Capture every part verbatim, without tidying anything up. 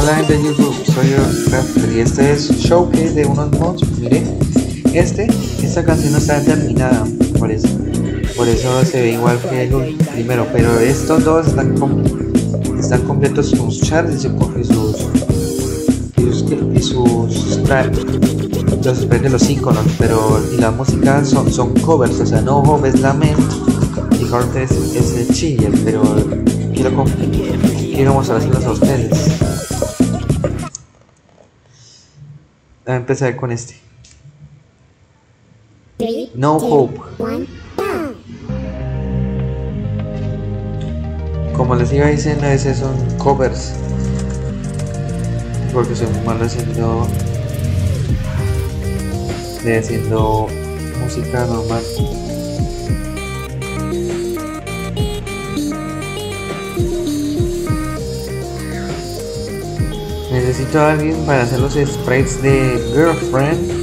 Hola gente de YouTube, soy yo Crafter y este es showcase de unos mods. Mire, este, esta canción no está terminada, por eso, por eso se ve igual que el primero, pero estos dos están, com están completos sus charts y, su, y sus y sus, y sus tracks, los sprays de los iconos, pero y la música son, son covers, o sea, No Hope es Lament y Heart es, es el Chiller, pero quiero, quiero mostrárselos a ustedes. Voy a empezar con este. No Hope. Como les iba diciendo, esos son covers, porque soy muy malo haciendo de haciendo música normal. Necesito a alguien para hacer los sprites de Girlfriend.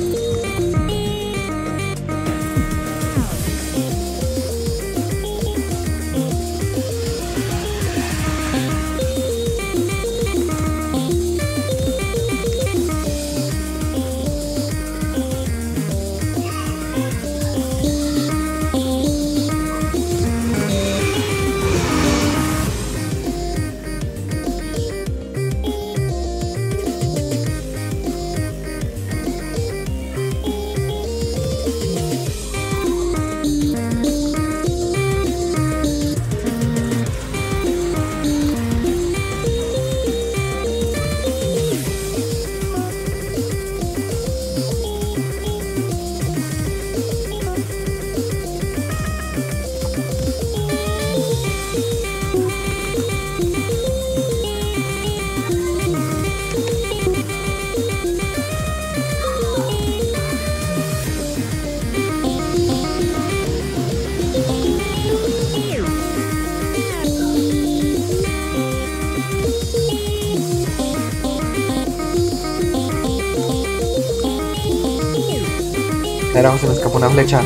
Carajo, se me escapó una flecha.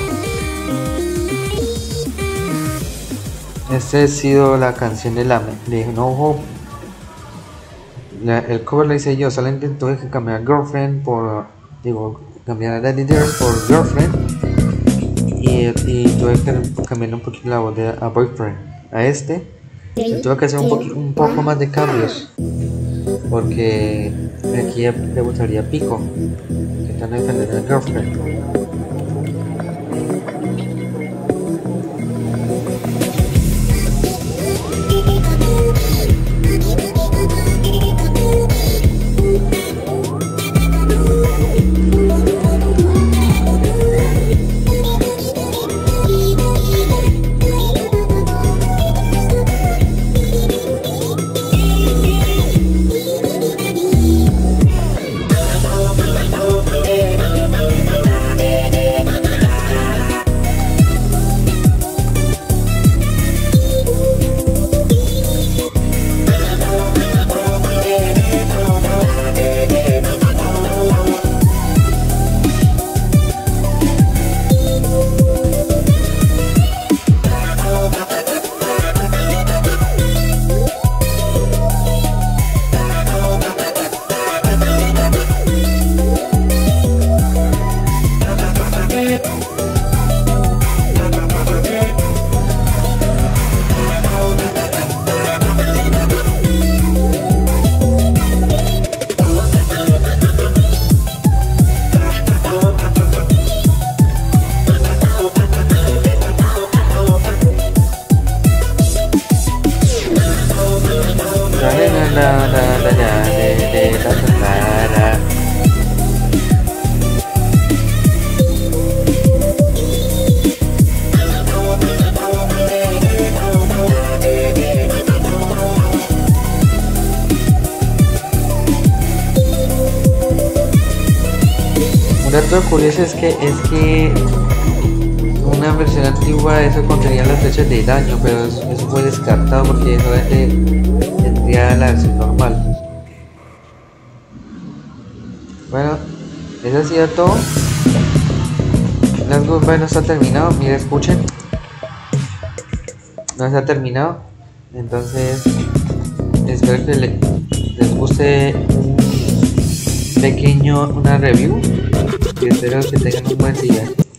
Esta ha sido la canción de, la, de No Hope. La, el cover lo hice yo, solamente tuve que cambiar Girlfriend por, digo, cambiar a Daddy Dear por Girlfriend y, y tuve que cambiar un poquito la voz de a Boyfriend. A este tuve que hacer un, poqu un poco más de cambios, porque aquí le gustaría Pico, que están defendiendo a Girlfriend. Un dato curioso es que es que una versión antigua de eso contenía las flechas de daño, pero eso, eso fue descartado porque solamente tendría la versión normal. Bueno, eso ha sido todo. Las Goodbye no está terminado, mira, escuchen. No está terminado. Entonces espero que le, les puse un pequeño, una review y espero que tengan un buen día.